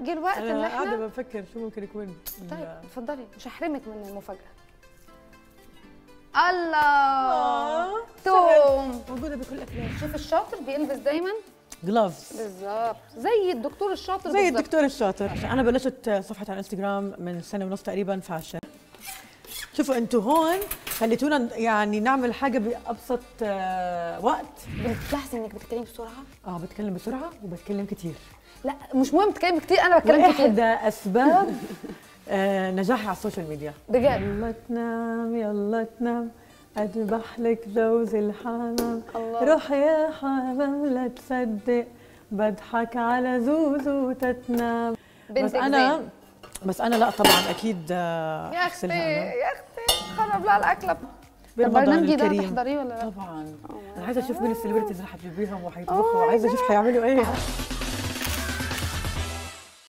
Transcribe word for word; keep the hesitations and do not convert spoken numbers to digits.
جه الوقت ان انا احنا قاعده بفكر شو ممكن يكون. طيب اتفضلي، مش هحرمك من المفاجاه. الله، توم موجوده بكل اكلات. شوف الشاطر بيلبس دايما جلافز بالظبط زي الدكتور الشاطر زي بالظبط. الدكتور الشاطر. انا بلشت صفحه على الانستغرام من سنه ونص تقريبا فاشن. شوفوا انتم هون خليتونا يعني نعمل حاجه بابسط آه، وقت. بتلاحظي انك بتتكلمي بسرعه؟ اه بتكلم بسرعه وبتكلم كتير. لا مش مهم تتكلمي كتير، انا بتكلم كتير. واحدة اسباب آه، نجاحي على السوشيال ميديا. بجد؟ يلا تنام يلا تنام اذبح لك جوز الحمام. روح يا حمام لا تصدق بضحك على زوزو تتنام. بس انا زين. بس انا لا طبعا اكيد آه، يا اختي يا اختي خرب لها الاكله. بالرمضان البرنامج ده الكريم تحضريه ولا لا؟ طبعا. انا عايزه اشوف مين السليبرتيز اللي حتجيبيهم وحيطبخوا وعايزه اشوف حيعملوا ايه.